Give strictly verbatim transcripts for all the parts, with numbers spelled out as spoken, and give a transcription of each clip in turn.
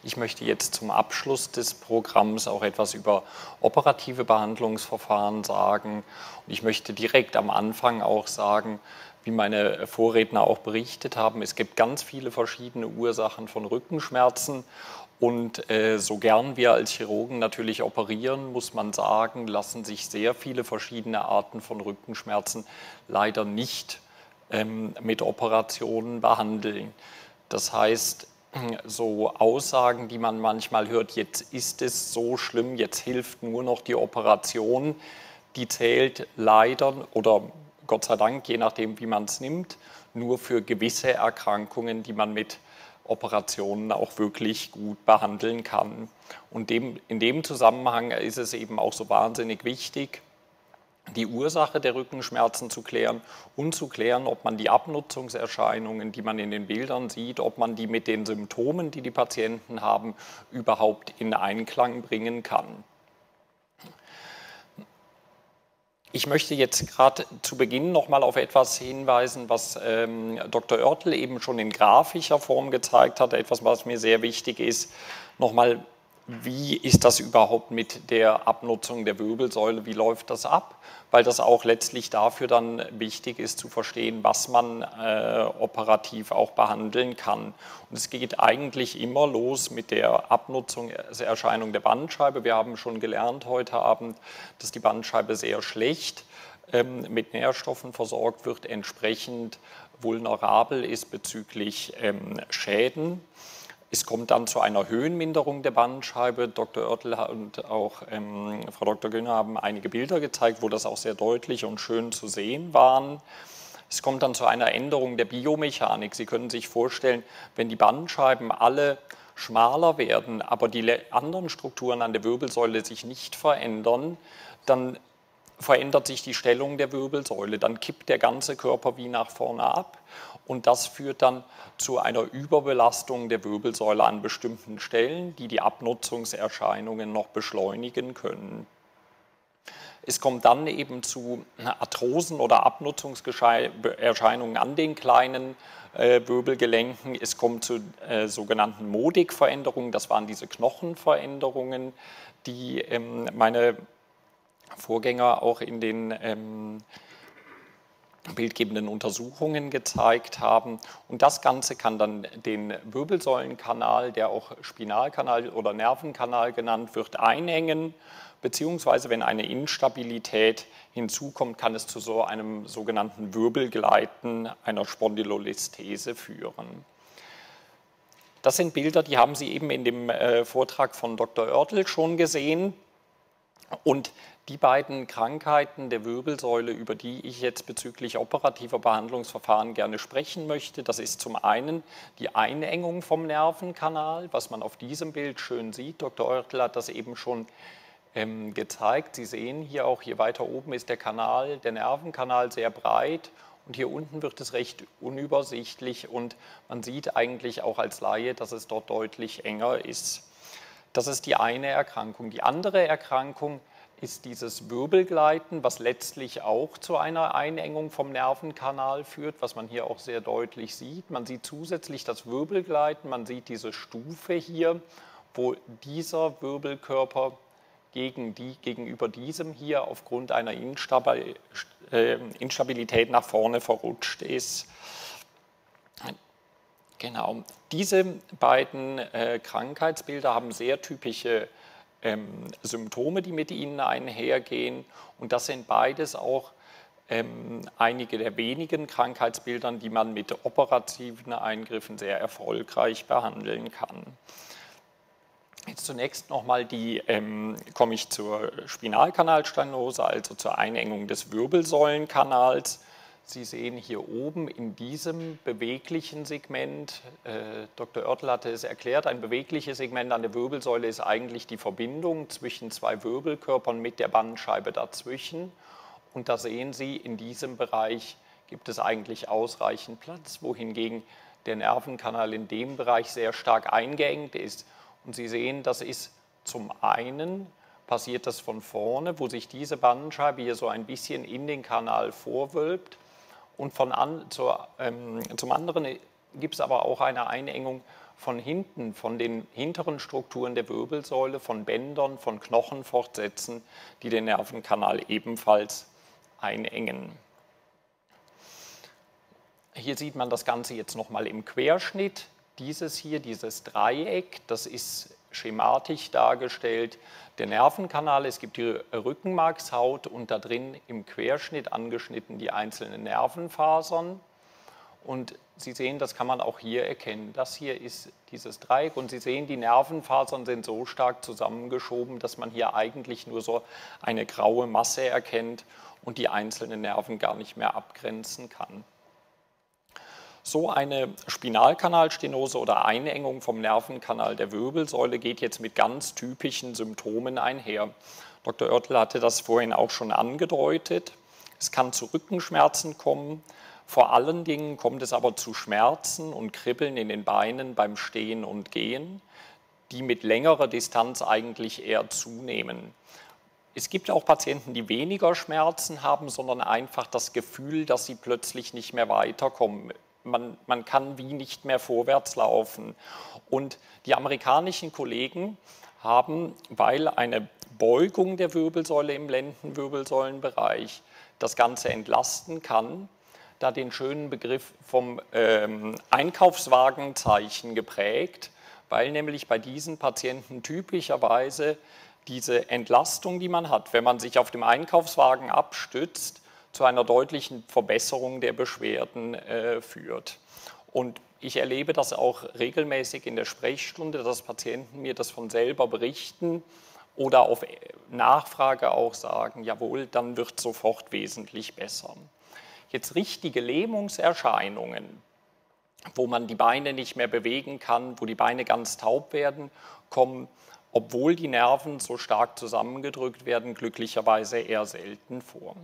Ich möchte jetzt zum Abschluss des Programms auch etwas über operative Behandlungsverfahren sagen. Und ich möchte direkt am Anfang auch sagen, wie meine Vorredner auch berichtet haben, es gibt ganz viele verschiedene Ursachen von Rückenschmerzen. Und äh, so gern wir als Chirurgen natürlich operieren, muss man sagen, lassen sich sehr viele verschiedene Arten von Rückenschmerzen leider nicht ähm, mit Operationen behandeln. Das heißt, so Aussagen, die man manchmal hört, jetzt ist es so schlimm, jetzt hilft nur noch die Operation, die zählt leider oder Gott sei Dank, je nachdem wie man es nimmt, nur für gewisse Erkrankungen, die man mit Operationen auch wirklich gut behandeln kann. Und dem, in dem Zusammenhang ist es eben auch so wahnsinnig wichtig, die Ursache der Rückenschmerzen zu klären und zu klären, ob man die Abnutzungserscheinungen, die man in den Bildern sieht, ob man die mit den Symptomen, die die Patienten haben, überhaupt in Einklang bringen kann. Ich möchte jetzt gerade zu Beginn noch mal auf etwas hinweisen, was ähm, Doktor Oertel eben schon in grafischer Form gezeigt hat, etwas, was mir sehr wichtig ist. Nochmal, wie ist das überhaupt mit der Abnutzung der Wirbelsäule, wie läuft das ab? Weil das auch letztlich dafür dann wichtig ist zu verstehen, was man äh, operativ auch behandeln kann. Und es geht eigentlich immer los mit der Abnutzungserscheinung der Bandscheibe. Wir haben schon gelernt heute Abend, dass die Bandscheibe sehr schlecht ähm, mit Nährstoffen versorgt wird, entsprechend vulnerabel ist bezüglich ähm, Schäden. Es kommt dann zu einer Höhenminderung der Bandscheibe. Doktor Oertel und auch ähm, Frau Doktor Günner haben einige Bilder gezeigt, wo das auch sehr deutlich und schön zu sehen waren. Es kommt dann zu einer Änderung der Biomechanik. Sie können sich vorstellen, wenn die Bandscheiben alle schmaler werden, aber die anderen Strukturen an der Wirbelsäule sich nicht verändern, dann verändert sich die Stellung der Wirbelsäule, dann kippt der ganze Körper wie nach vorne ab und das führt dann zu einer Überbelastung der Wirbelsäule an bestimmten Stellen, die die Abnutzungserscheinungen noch beschleunigen können. Es kommt dann eben zu Arthrosen oder Abnutzungserscheinungen an den kleinen äh, Wirbelgelenken. Es kommt zu äh, sogenannten Modikveränderungen, das waren diese Knochenveränderungen, die ähm, meine Vorgänger auch in den ähm, bildgebenden Untersuchungen gezeigt haben. Und das Ganze kann dann den Wirbelsäulenkanal, der auch Spinalkanal oder Nervenkanal genannt wird, einengen, beziehungsweise wenn eine Instabilität hinzukommt, kann es zu so einem sogenannten Wirbelgleiten, einer Spondylolисthese führen. Das sind Bilder, die haben Sie eben in dem äh, Vortrag von Doktor Oertel schon gesehen. Und die beiden Krankheiten der Wirbelsäule, über die ich jetzt bezüglich operativer Behandlungsverfahren gerne sprechen möchte, das ist zum einen die Einengung vom Nervenkanal, was man auf diesem Bild schön sieht. Doktor Oertel hat das eben schon ähm, gezeigt. Sie sehen hier auch, hier weiter oben ist der Kanal, der Nervenkanal sehr breit und hier unten wird es recht unübersichtlich und man sieht eigentlich auch als Laie, dass es dort deutlich enger ist. Das ist die eine Erkrankung. Die andere Erkrankung ist dieses Wirbelgleiten, was letztlich auch zu einer Einengung vom Nervenkanal führt, was man hier auch sehr deutlich sieht. Man sieht zusätzlich das Wirbelgleiten, man sieht diese Stufe hier, wo dieser Wirbelkörper gegen die, gegenüber diesem hier aufgrund einer Instabil, äh, Instabilität nach vorne verrutscht ist. Genau, diese beiden äh, Krankheitsbilder haben sehr typische ähm, Symptome, die mit ihnen einhergehen. Und das sind beides auch ähm, einige der wenigen Krankheitsbilder, die man mit operativen Eingriffen sehr erfolgreich behandeln kann. Jetzt zunächst nochmal die, ähm, komme ich zur Spinalkanalstenose, also zur Einengung des Wirbelsäulenkanals. Sie sehen hier oben in diesem beweglichen Segment, äh, Doktor Oertel hatte es erklärt, ein bewegliches Segment an der Wirbelsäule ist eigentlich die Verbindung zwischen zwei Wirbelkörpern mit der Bandscheibe dazwischen. Und da sehen Sie, in diesem Bereich gibt es eigentlich ausreichend Platz, wohingegen der Nervenkanal in dem Bereich sehr stark eingeengt ist. Und Sie sehen, das ist zum einen, passiert das von vorne, wo sich diese Bandscheibe hier so ein bisschen in den Kanal vorwölbt. Und von an, zur, ähm, zum anderen gibt es aber auch eine Einengung von hinten, von den hinteren Strukturen der Wirbelsäule, von Bändern, von Knochen fortsetzen, die den Nervenkanal ebenfalls einengen. Hier sieht man das Ganze jetzt nochmal im Querschnitt. Dieses hier, dieses Dreieck, das ist schematisch dargestellt. Der Nervenkanal, es gibt die Rückenmarkshaut und da drin im Querschnitt angeschnitten die einzelnen Nervenfasern. Und Sie sehen, das kann man auch hier erkennen. Das hier ist dieses Dreieck und Sie sehen, die Nervenfasern sind so stark zusammengeschoben, dass man hier eigentlich nur so eine graue Masse erkennt und die einzelnen Nerven gar nicht mehr abgrenzen kann. So eine Spinalkanalstenose oder Einengung vom Nervenkanal der Wirbelsäule geht jetzt mit ganz typischen Symptomen einher. Doktor Oertel hatte das vorhin auch schon angedeutet. Es kann zu Rückenschmerzen kommen. Vor allen Dingen kommt es aber zu Schmerzen und Kribbeln in den Beinen beim Stehen und Gehen, die mit längerer Distanz eigentlich eher zunehmen. Es gibt auch Patienten, die weniger Schmerzen haben, sondern einfach das Gefühl, dass sie plötzlich nicht mehr weiterkommen. Man, man kann wie nicht mehr vorwärts laufen. Und die amerikanischen Kollegen haben, weil eine Beugung der Wirbelsäule im Lendenwirbelsäulenbereich das Ganze entlasten kann, da den schönen Begriff vom ähm, Einkaufswagenzeichen geprägt, weil nämlich bei diesen Patienten typischerweise diese Entlastung, die man hat, wenn man sich auf dem Einkaufswagen abstützt, zu einer deutlichen Verbesserung der Beschwerden äh, führt. Und ich erlebe das auch regelmäßig in der Sprechstunde, dass Patienten mir das von selber berichten oder auf Nachfrage auch sagen, jawohl, dann wird es sofort wesentlich besser. Jetzt richtige Lähmungserscheinungen, wo man die Beine nicht mehr bewegen kann, wo die Beine ganz taub werden, kommen, obwohl die Nerven so stark zusammengedrückt werden, glücklicherweise eher selten vor.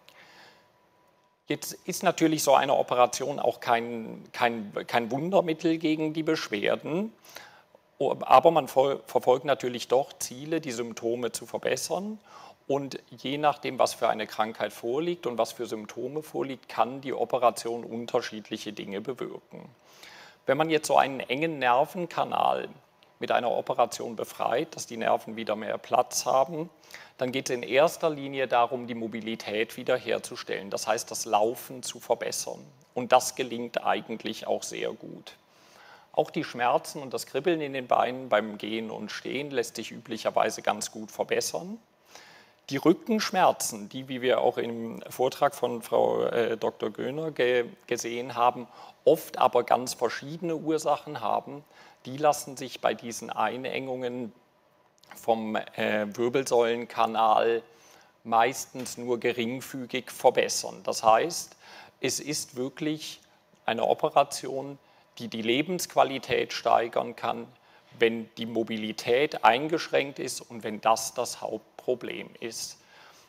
Jetzt ist natürlich so eine Operation auch kein, kein, kein Wundermittel gegen die Beschwerden, aber man verfolgt natürlich doch Ziele, die Symptome zu verbessern. Und je nachdem, was für eine Krankheit vorliegt und was für Symptome vorliegt, kann die Operation unterschiedliche Dinge bewirken. Wenn man jetzt so einen engen Nervenkanal mit einer Operation befreit, dass die Nerven wieder mehr Platz haben, dann geht es in erster Linie darum, die Mobilität wiederherzustellen, das heißt, das Laufen zu verbessern. Und das gelingt eigentlich auch sehr gut. Auch die Schmerzen und das Kribbeln in den Beinen beim Gehen und Stehen lässt sich üblicherweise ganz gut verbessern. Die Rückenschmerzen, die, wie wir auch im Vortrag von Frau äh, Doktor Göhner ge gesehen haben, oft aber ganz verschiedene Ursachen haben, die lassen sich bei diesen Einengungen vom äh, Wirbelsäulenkanal meistens nur geringfügig verbessern. Das heißt, es ist wirklich eine Operation, die die Lebensqualität steigern kann, wenn die Mobilität eingeschränkt ist und wenn das das Hauptproblem ist.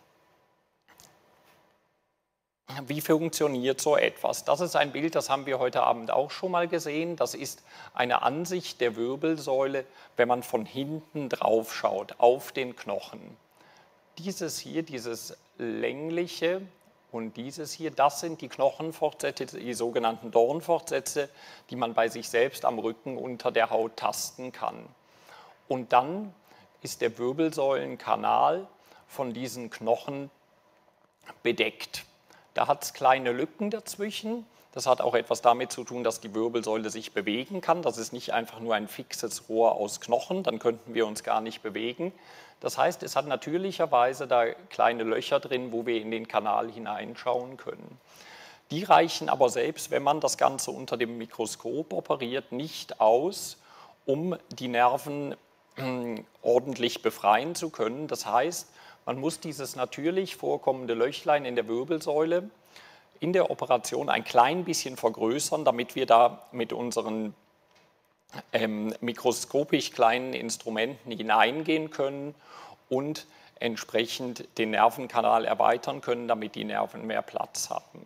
Wie funktioniert so etwas? Das ist ein Bild, das haben wir heute Abend auch schon mal gesehen. Das ist eine Ansicht der Wirbelsäule, wenn man von hinten drauf schaut, auf den Knochen. Dieses hier, dieses längliche und dieses hier, das sind die Knochenfortsätze, die sogenannten Dornfortsätze, die man bei sich selbst am Rücken unter der Haut tasten kann. Und dann ist der Wirbelsäulenkanal von diesen Knochen bedeckt. Da hat es kleine Lücken dazwischen. Das hat auch etwas damit zu tun, dass die Wirbelsäule sich bewegen kann. Das ist nicht einfach nur ein fixes Rohr aus Knochen, dann könnten wir uns gar nicht bewegen. Das heißt, es hat natürlicherweise da kleine Löcher drin, wo wir in den Kanal hineinschauen können. Die reichen aber selbst, wenn man das Ganze unter dem Mikroskop operiert, nicht aus, um die Nerven äh, ordentlich befreien zu können. Das heißt, man muss dieses natürlich vorkommende Löchlein in der Wirbelsäule in der Operation ein klein bisschen vergrößern, damit wir da mit unseren ähm, mikroskopisch kleinen Instrumenten hineingehen können und entsprechend den Nervenkanal erweitern können, damit die Nerven mehr Platz haben.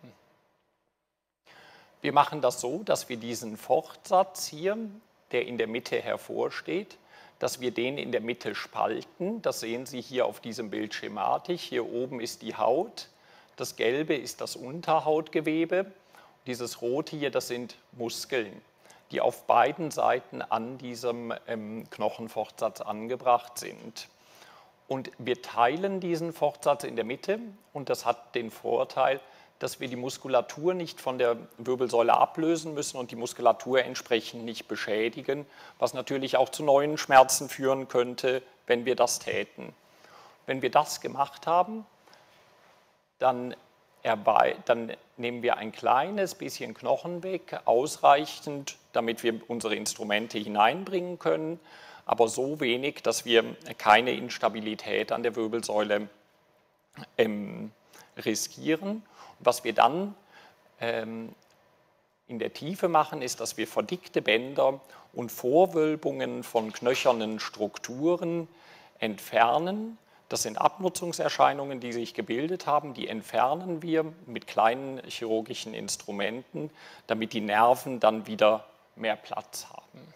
Wir machen das so, dass wir diesen Fortsatz hier, der in der Mitte hervorsteht, dass wir den in der Mitte spalten. Das sehen Sie hier auf diesem Bild schematisch. Hier oben ist die Haut, das Gelbe ist das Unterhautgewebe, dieses Rote hier, das sind Muskeln. die auf beiden Seiten an diesem ähm, Knochenfortsatz angebracht sind. Und wir teilen diesen Fortsatz in der Mitte und das hat den Vorteil, dass wir die Muskulatur nicht von der Wirbelsäule ablösen müssen und die Muskulatur entsprechend nicht beschädigen, was natürlich auch zu neuen Schmerzen führen könnte, wenn wir das täten. Wenn wir das gemacht haben, dann, dann nehmen wir ein kleines bisschen Knochen weg, ausreichend, damit wir unsere Instrumente hineinbringen können, aber so wenig, dass wir keine Instabilität an der Wirbelsäule ähm, riskieren. Was wir dann ähm, in der Tiefe machen, ist, dass wir verdickte Bänder und Vorwölbungen von knöchernen Strukturen entfernen. Das sind Abnutzungserscheinungen, die sich gebildet haben, die entfernen wir mit kleinen chirurgischen Instrumenten, damit die Nerven dann wieder mehr Platz haben.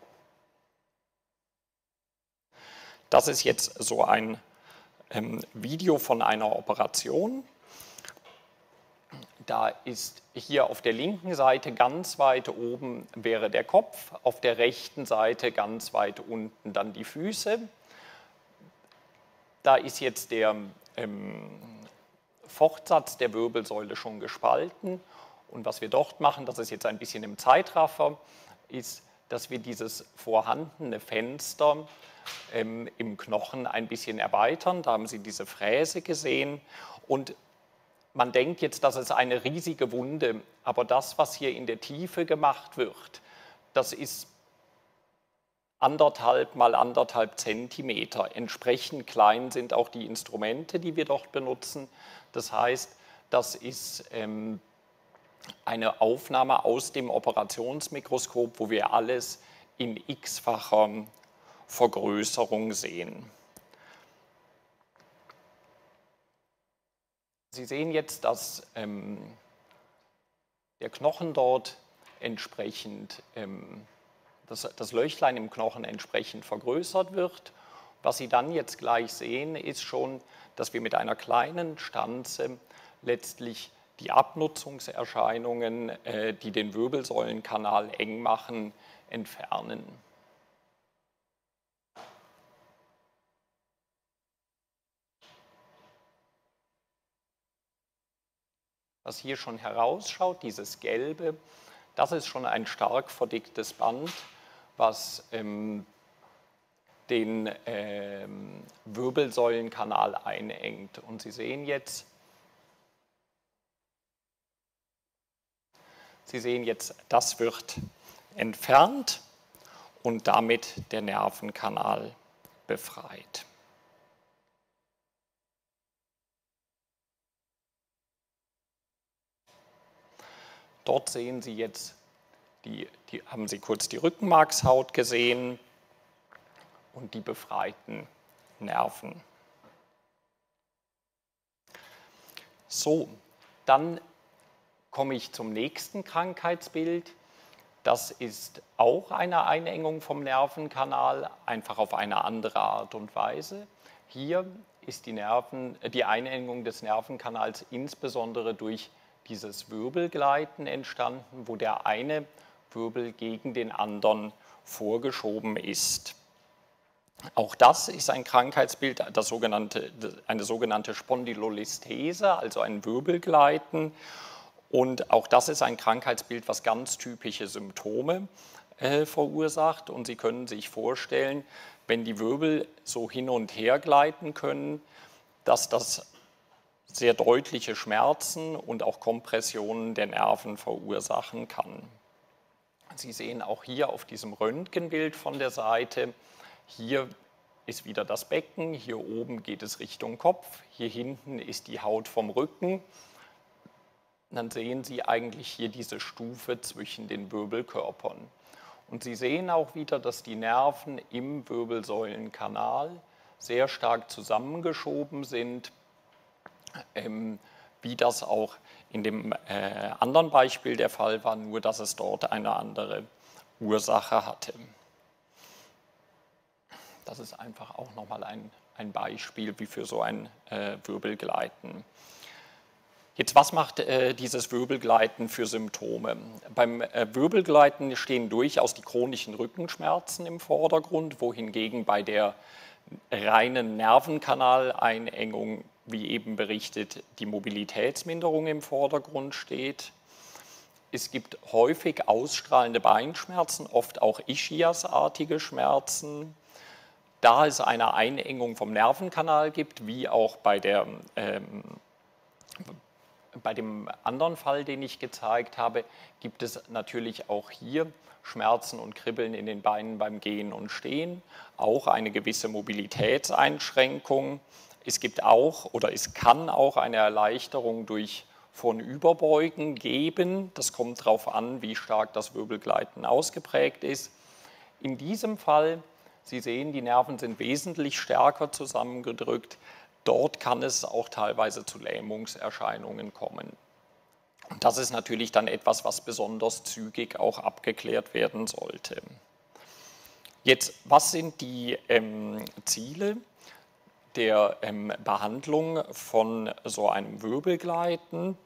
Das ist jetzt so ein ähm, Video von einer Operation. Da ist hier auf der linken Seite ganz weit oben wäre der Kopf, auf der rechten Seite ganz weit unten dann die Füße. Da ist jetzt der ähm, Fortsatz der Wirbelsäule schon gespalten. Und was wir dort machen, das ist jetzt ein bisschen im Zeitraffer, ist, dass wir dieses vorhandene Fenster ähm, im Knochen ein bisschen erweitern. Da haben Sie diese Fräse gesehen. Und man denkt jetzt, das ist eine riesige Wunde, aber das, was hier in der Tiefe gemacht wird, das ist anderthalb mal anderthalb Zentimeter. Entsprechend klein sind auch die Instrumente, die wir dort benutzen. Das heißt, das ist ähm, eine Aufnahme aus dem Operationsmikroskop, wo wir alles in x-facher Vergrößerung sehen. Sie sehen jetzt, dass ähm, der Knochen dort entsprechend, ähm, das, das Löchlein im Knochen entsprechend vergrößert wird. Was Sie dann jetzt gleich sehen, ist schon, dass wir mit einer kleinen Stanze letztlich die Abnutzungserscheinungen, äh, die den Wirbelsäulenkanal eng machen, entfernen. Was hier schon herausschaut, dieses Gelbe, das ist schon ein stark verdicktes Band, was ähm, den ähm, Wirbelsäulenkanal einengt. Und Sie sehen jetzt, Sie sehen jetzt, das wird entfernt und damit der Nervenkanal befreit. Dort sehen Sie jetzt, die, die, haben Sie kurz die Rückenmarkshaut gesehen und die befreiten Nerven. So, dann komme ich zum nächsten Krankheitsbild. Das ist auch eine Einengung vom Nervenkanal, einfach auf eine andere Art und Weise. Hier ist die, Nerven, die Einengung des Nervenkanals insbesondere durch dieses Wirbelgleiten entstanden, wo der eine Wirbel gegen den anderen vorgeschoben ist. Auch das ist ein Krankheitsbild, das sogenannte, eine sogenannte Spondylolistese, also ein Wirbelgleiten. Und auch das ist ein Krankheitsbild, was ganz typische Symptome äh, verursacht. Und Sie können sich vorstellen, wenn die Wirbel so hin und her gleiten können, dass das sehr deutliche Schmerzen und auch Kompressionen der Nerven verursachen kann. Sie sehen auch hier auf diesem Röntgenbild von der Seite, hier ist wieder das Becken, hier oben geht es Richtung Kopf, hier hinten ist die Haut vom Rücken. Dann sehen Sie eigentlich hier diese Stufe zwischen den Wirbelkörpern. Und Sie sehen auch wieder, dass die Nerven im Wirbelsäulenkanal sehr stark zusammengeschoben sind, ähm, wie das auch in dem äh, anderen Beispiel der Fall war, nur dass es dort eine andere Ursache hatte. Das ist einfach auch nochmal ein, ein Beispiel wie für so ein äh, Wirbelgleiten. Jetzt, was macht äh, dieses Wirbelgleiten für Symptome? Beim äh, Wirbelgleiten stehen durchaus die chronischen Rückenschmerzen im Vordergrund, wohingegen bei der reinen Nervenkanaleinengung, wie eben berichtet, die Mobilitätsminderung im Vordergrund steht. Es gibt häufig ausstrahlende Beinschmerzen, oft auch Ischiasartige Schmerzen. Da es eine Einengung vom Nervenkanal gibt, wie auch bei der ähm, Bei dem anderen Fall, den ich gezeigt habe, gibt es natürlich auch hier Schmerzen und Kribbeln in den Beinen beim Gehen und Stehen, auch eine gewisse Mobilitätseinschränkung. Es gibt auch oder es kann auch eine Erleichterung durch Vornüberbeugen geben. Das kommt darauf an, wie stark das Wirbelgleiten ausgeprägt ist. In diesem Fall, Sie sehen, die Nerven sind wesentlich stärker zusammengedrückt. Dort kann es auch teilweise zu Lähmungserscheinungen kommen. Und das ist natürlich dann etwas, was besonders zügig auch abgeklärt werden sollte. Jetzt, was sind die ähm, Ziele der ähm, Behandlung von so einem Wirbelgleiten?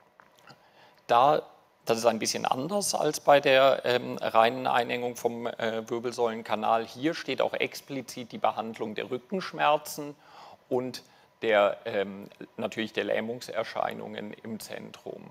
Da, das ist ein bisschen anders als bei der ähm, reinen Einengung vom äh, Wirbelsäulenkanal. Hier steht auch explizit die Behandlung der Rückenschmerzen und der, ähm, natürlich der Lähmungserscheinungen im Zentrum.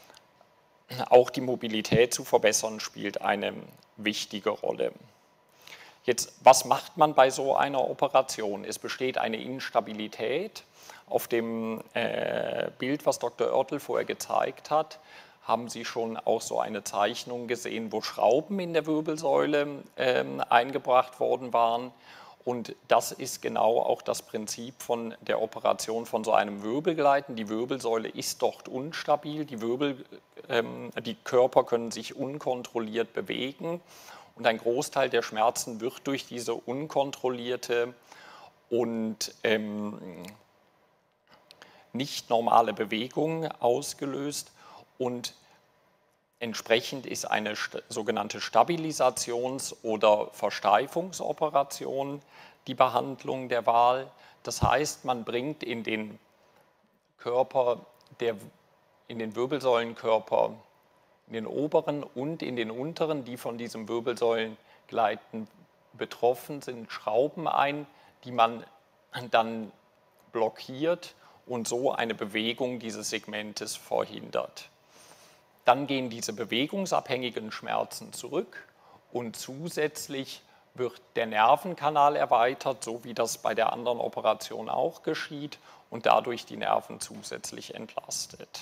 Auch die Mobilität zu verbessern spielt eine wichtige Rolle. Jetzt, was macht man bei so einer Operation? Es besteht eine Instabilität. Auf dem äh, Bild, was Doktor Oertel vorher gezeigt hat, haben Sie schon auch so eine Zeichnung gesehen, wo Schrauben in der Wirbelsäule äh, eingebracht worden waren. Und das ist genau auch das Prinzip von der Operation von so einem Wirbelgleiten. Die Wirbelsäule ist dort unstabil, die, Wirbel, ähm, die Körper können sich unkontrolliert bewegen und ein Großteil der Schmerzen wird durch diese unkontrollierte und ähm, nicht normale Bewegung ausgelöst und entsprechend ist eine sogenannte Stabilisations- oder Versteifungsoperation die Behandlung der Wahl. Das heißt, man bringt in den Körper, der, in den Wirbelsäulenkörper, in den oberen und in den unteren, die von diesem Wirbelsäulengleiten betroffen sind, Schrauben ein, die man dann blockiert und so eine Bewegung dieses Segmentes verhindert. Dann gehen diese bewegungsabhängigen Schmerzen zurück und zusätzlich wird der Nervenkanal erweitert, so wie das bei der anderen Operation auch geschieht und dadurch die Nerven zusätzlich entlastet.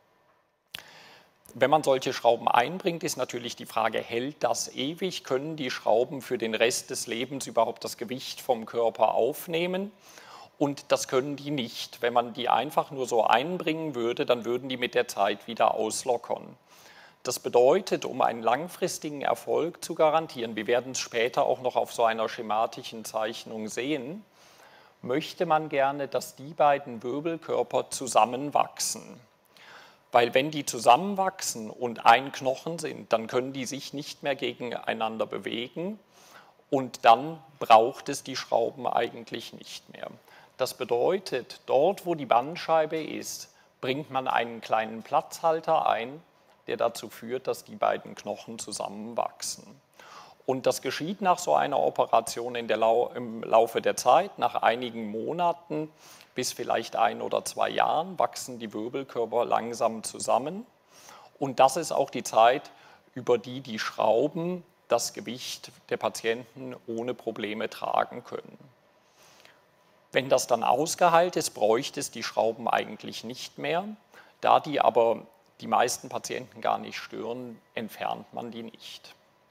Wenn man solche Schrauben einbringt, ist natürlich die Frage, hält das ewig? Können die Schrauben für den Rest des Lebens überhaupt das Gewicht vom Körper aufnehmen? Und das können die nicht. Wenn man die einfach nur so einbringen würde, dann würden die mit der Zeit wieder auslockern. Das bedeutet, um einen langfristigen Erfolg zu garantieren, wir werden es später auch noch auf so einer schematischen Zeichnung sehen, möchte man gerne, dass die beiden Wirbelkörper zusammenwachsen. Weil wenn die zusammenwachsen und ein Knochen sind, dann können die sich nicht mehr gegeneinander bewegen und dann braucht es die Schrauben eigentlich nicht mehr. Das bedeutet, dort, wo die Bandscheibe ist, bringt man einen kleinen Platzhalter ein, der dazu führt, dass die beiden Knochen zusammenwachsen. Und das geschieht nach so einer Operation in der Lau- im Laufe der Zeit, nach einigen Monaten bis vielleicht ein oder zwei Jahren, wachsen die Wirbelkörper langsam zusammen. Und das ist auch die Zeit, über die die Schrauben das Gewicht der Patienten ohne Probleme tragen können. Wenn das dann ausgeheilt ist, bräuchte es die Schrauben eigentlich nicht mehr. Da die aber die meisten Patienten gar nicht stören, entfernt man die nicht.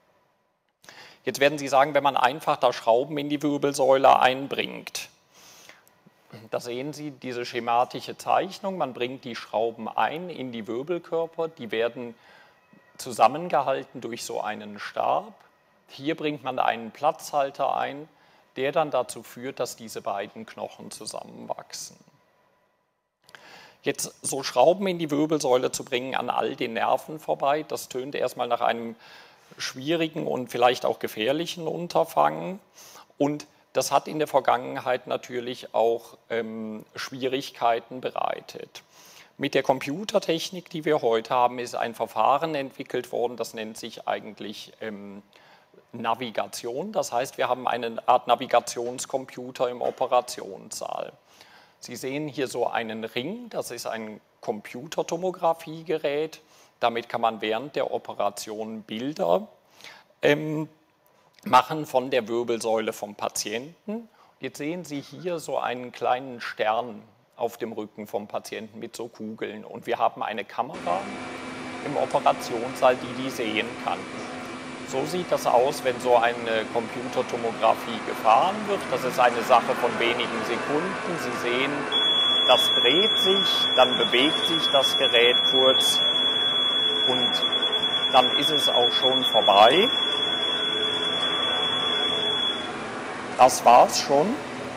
Jetzt werden Sie sagen, wenn man einfach da Schrauben in die Wirbelsäule einbringt, da sehen Sie diese schematische Zeichnung, man bringt die Schrauben ein in die Wirbelkörper, die werden zusammengehalten durch so einen Stab. Hier bringt man einen Platzhalter ein, der dann dazu führt, dass diese beiden Knochen zusammenwachsen. Jetzt so Schrauben in die Wirbelsäule zu bringen an all den Nerven vorbei, das tönt erstmal nach einem schwierigen und vielleicht auch gefährlichen Unterfangen. Und das hat in der Vergangenheit natürlich auch ähm, Schwierigkeiten bereitet. Mit der Computertechnik, die wir heute haben, ist ein Verfahren entwickelt worden, das nennt sich eigentlich ähm, Navigation. Das heißt, wir haben eine Art Navigationscomputer im Operationssaal. Sie sehen hier so einen Ring, das ist ein Computertomographiegerät. Damit kann man während der Operation Bilder ähm, machen von der Wirbelsäule vom Patienten. Jetzt sehen Sie hier so einen kleinen Stern auf dem Rücken vom Patienten mit so Kugeln. Und wir haben eine Kamera im Operationssaal, die die sehen kann. So sieht das aus, wenn so eine Computertomographie gefahren wird. Das ist eine Sache von wenigen Sekunden. Sie sehen, das dreht sich, dann bewegt sich das Gerät kurz und dann ist es auch schon vorbei. Das war's schon.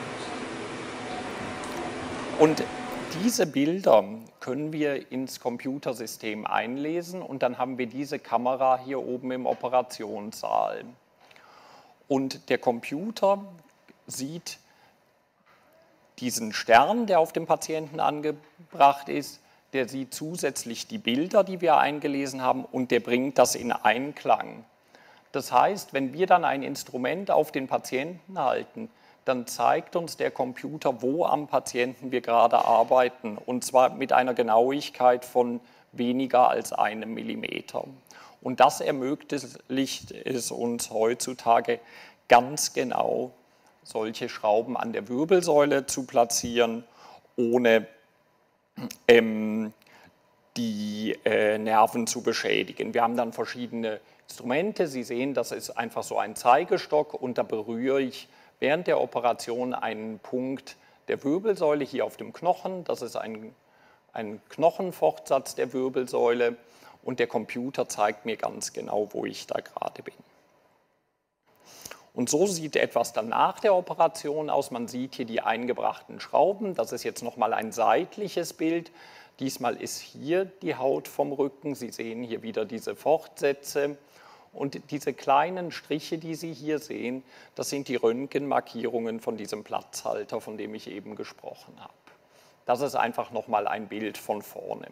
Und diese Bilder können wir ins Computersystem einlesen und dann haben wir diese Kamera hier oben im Operationssaal. Und der Computer sieht diesen Stern, der auf dem Patienten angebracht ist, der sieht zusätzlich die Bilder, die wir eingelesen haben, und der bringt das in Einklang. Das heißt, wenn wir dann ein Instrument auf den Patienten halten, dann zeigt uns der Computer, wo am Patienten wir gerade arbeiten, und zwar mit einer Genauigkeit von weniger als einem Millimeter. Und das ermöglicht es uns heutzutage ganz genau, solche Schrauben an der Wirbelsäule zu platzieren, ohne ähm, die äh, Nerven zu beschädigen. Wir haben dann verschiedene Instrumente. Sie sehen, das ist einfach so ein Zeigestock und da berühre ich während der Operation einen Punkt der Wirbelsäule hier auf dem Knochen. Das ist ein, ein Knochenfortsatz der Wirbelsäule und der Computer zeigt mir ganz genau, wo ich da gerade bin. Und so sieht etwas dann nach der Operation aus. Man sieht hier die eingebrachten Schrauben. Das ist jetzt nochmal ein seitliches Bild. Diesmal ist hier die Haut vom Rücken. Sie sehen hier wieder diese Fortsätze. Und diese kleinen Striche, die Sie hier sehen, das sind die Röntgenmarkierungen von diesem Platzhalter, von dem ich eben gesprochen habe. Das ist einfach nochmal ein Bild von vorne.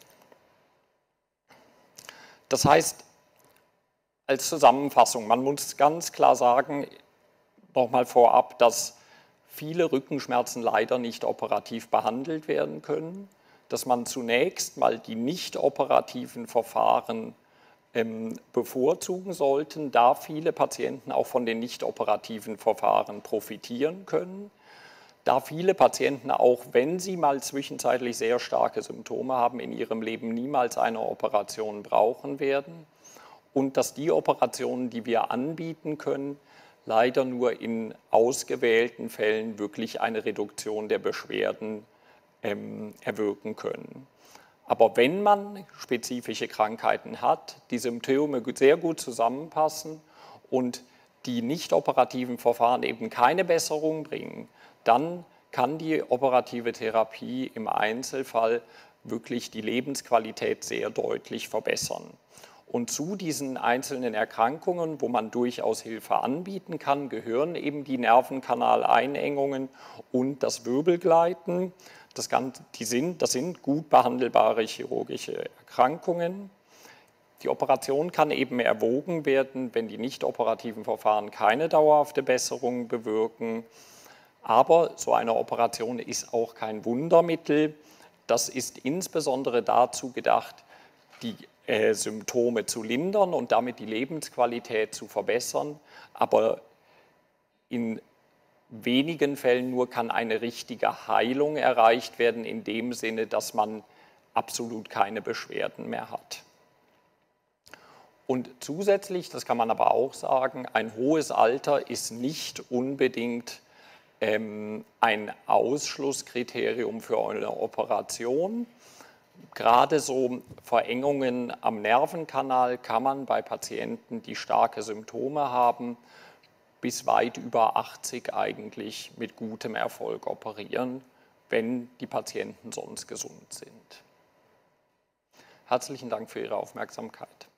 Das heißt, als Zusammenfassung, man muss ganz klar sagen, nochmal vorab, dass viele Rückenschmerzen leider nicht operativ behandelt werden können, dass man zunächst mal die nicht operativen Verfahren ähm, bevorzugen sollten, da viele Patienten auch von den nicht operativen Verfahren profitieren können, da viele Patienten, auch wenn sie mal zwischenzeitlich sehr starke Symptome haben, in ihrem Leben niemals eine Operation brauchen werden. Und dass die Operationen, die wir anbieten können, leider nur in ausgewählten Fällen wirklich eine Reduktion der Beschwerden ähm, erwirken können. Aber wenn man spezifische Krankheiten hat, die Symptome sehr gut zusammenpassen und die nicht operativen Verfahren eben keine Besserung bringen, dann kann die operative Therapie im Einzelfall wirklich die Lebensqualität sehr deutlich verbessern. Und zu diesen einzelnen Erkrankungen, wo man durchaus Hilfe anbieten kann, gehören eben die Nervenkanaleinengungen und das Wirbelgleiten. Das, Ganze, die sind, das sind gut behandelbare chirurgische Erkrankungen. Die Operation kann eben erwogen werden, wenn die nicht operativen Verfahren keine dauerhafte Besserung bewirken. Aber so eine Operation ist auch kein Wundermittel. Das ist insbesondere dazu gedacht, die äh, Symptome zu lindern und damit die Lebensqualität zu verbessern. Aber in wenigen Fällen nur kann eine richtige Heilung erreicht werden, in dem Sinne, dass man absolut keine Beschwerden mehr hat. Und zusätzlich, das kann man aber auch sagen, ein hohes Alter ist nicht unbedingt ähm, ein Ausschlusskriterium für eine Operation. Gerade so Verengungen am Nervenkanal kann man bei Patienten, die starke Symptome haben, bis weit über achtzig eigentlich mit gutem Erfolg operieren, wenn die Patienten sonst gesund sind. Herzlichen Dank für Ihre Aufmerksamkeit.